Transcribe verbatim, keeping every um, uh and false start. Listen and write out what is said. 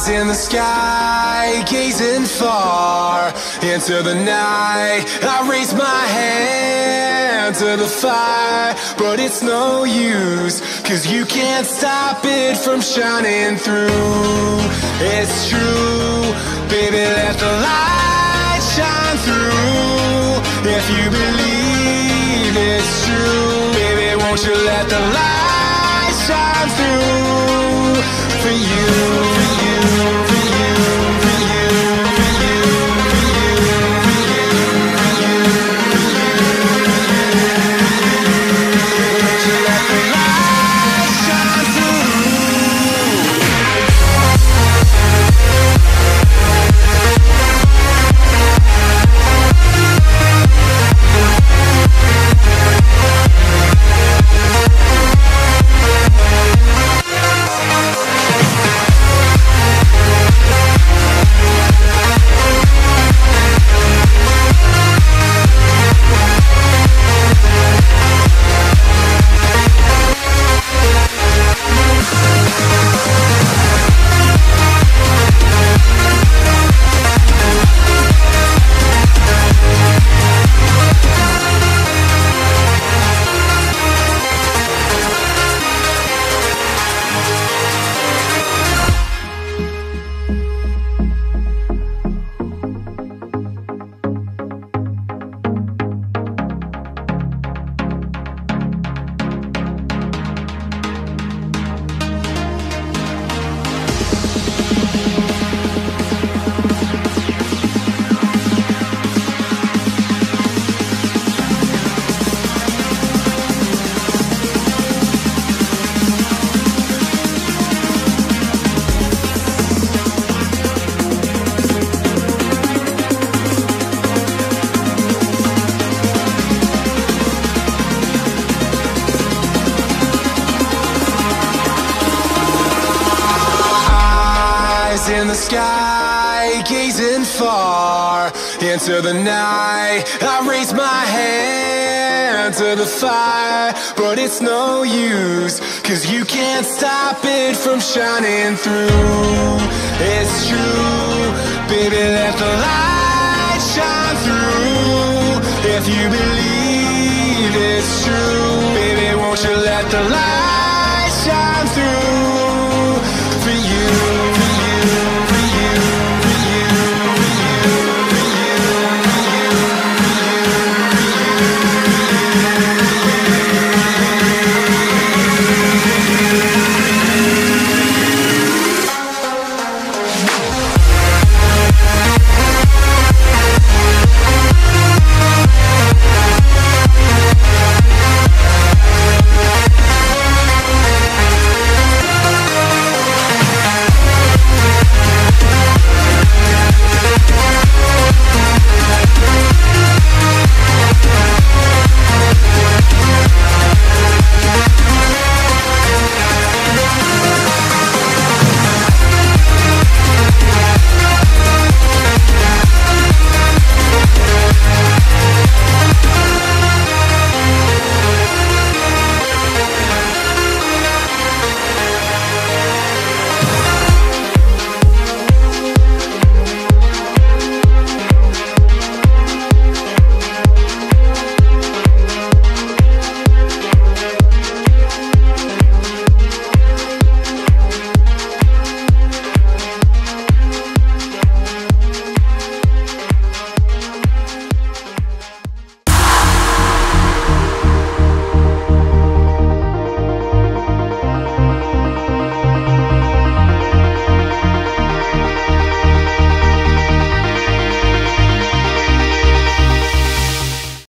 in the sky, gazing far into the night. I raise my hand to the fire, but it's no use, 'cause you can't stop it from shining through. It's true, baby, let the light shine through. If you believe it's true, baby, won't you let the light shine through for you, for you, for you, for you, for you, for you, for you, for you, for you. Won't you let the light shine through? In the sky, gazing far into the night. I raise my hand to the fire, but it's no use, 'cause you can't stop it from shining through. It's true, baby, let the light shine through. If you believe it's true, baby, won't you let the light